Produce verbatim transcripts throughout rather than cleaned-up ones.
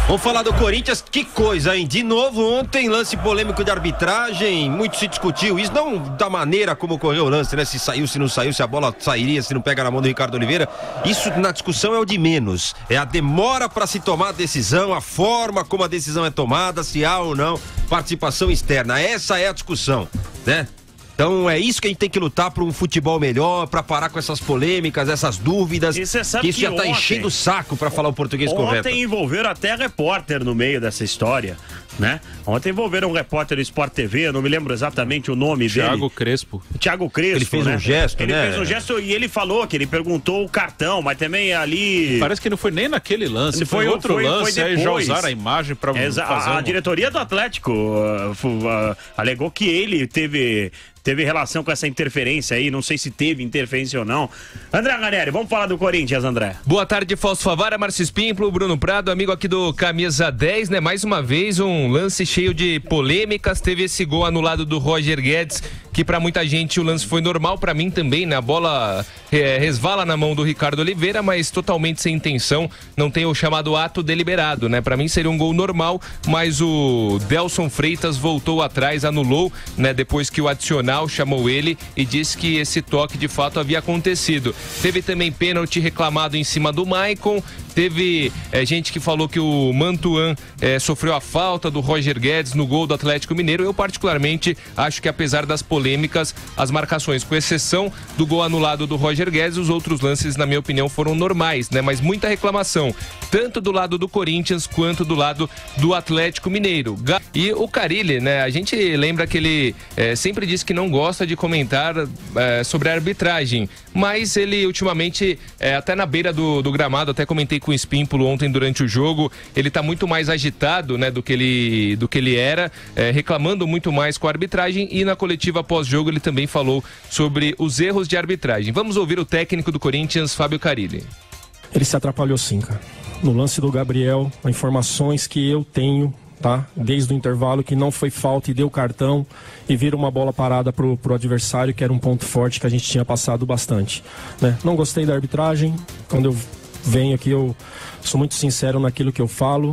Vamos falar do Corinthians, que coisa, hein? De novo ontem, lance polêmico de arbitragem, muito se discutiu isso, não da maneira como ocorreu o lance, né? Se saiu, se não saiu, se a bola sairia, se não pega na mão do Ricardo Oliveira. Isso na discussão é o de menos, é a demora para se tomar a decisão, a forma como a decisão é tomada, se há ou não participação externa. Essa é a discussão, né? Então é isso que a gente tem que lutar para um futebol melhor, para parar com essas polêmicas, essas dúvidas. E você sabe que isso que já tá ontem, enchendo o saco para falar o português ontem correto. Ontem envolveram até repórter no meio dessa história, né? Ontem envolveram um repórter do Sport T V, eu não me lembro exatamente o nome Thiago dele. Thiago Crespo. Thiago Crespo, Ele fez né? um gesto, ele né? Ele fez um gesto e ele falou que ele perguntou o cartão, mas também ali... Parece que não foi nem naquele lance, foi, foi outro foi, lance, foi aí já usaram a imagem para fazer A, a um... diretoria do Atlético uh, uh, alegou que ele teve... Teve relação com essa interferência aí, não sei se teve interferência ou não. André Ranieri, vamos falar do Corinthians, André. Boa tarde, Fausto Favara, Márcio Espímpolo, Bruno Prado, amigo aqui do Camisa dez, né? Mais uma vez um lance cheio de polêmicas, teve esse gol anulado do Roger Guedes, que pra muita gente o lance foi normal, pra mim também, né? A bola é, resvala na mão do Ricardo Oliveira, mas totalmente sem intenção, não tem o chamado ato deliberado, né? Pra mim seria um gol normal, mas o Delson Freitas voltou atrás, anulou, né? Depois que o adicional chamou ele e disse que esse toque de fato havia acontecido. Teve também pênalti reclamado em cima do Maicon. Teve é, gente que falou que o Mantuan é, sofreu a falta do Roger Guedes no gol do Atlético Mineiro. Eu particularmente acho que apesar das polêmicas, as marcações, com exceção do gol anulado do Roger Guedes, os outros lances, na minha opinião, foram normais, né? Mas muita reclamação, tanto do lado do Corinthians quanto do lado do Atlético Mineiro. E o Carille, né? A gente lembra que ele é, sempre disse que não gosta de comentar é, sobre a arbitragem, mas ele ultimamente, é, até na beira do, do gramado, até comentei com o Espímpolo ontem durante o jogo, ele tá muito mais agitado, né, do que ele, do que ele era, é, reclamando muito mais com a arbitragem, e na coletiva pós-jogo ele também falou sobre os erros de arbitragem. Vamos ouvir o técnico do Corinthians, Fábio Carille. Ele se atrapalhou sim, cara. No lance do Gabriel, informações que eu tenho, tá? Desde o intervalo, que não foi falta e deu cartão e vira uma bola parada pro, pro adversário, que era um ponto forte que a gente tinha passado bastante, né? Não gostei da arbitragem. Quando eu venho aqui, eu sou muito sincero naquilo que eu falo.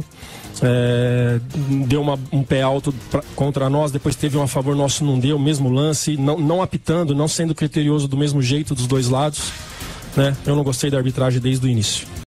É, deu uma, um pé alto pra, contra nós, depois teve um a favor nosso, não deu, mesmo lance, não, não apitando, não sendo criterioso do mesmo jeito dos dois lados, né? Eu não gostei da arbitragem desde o início.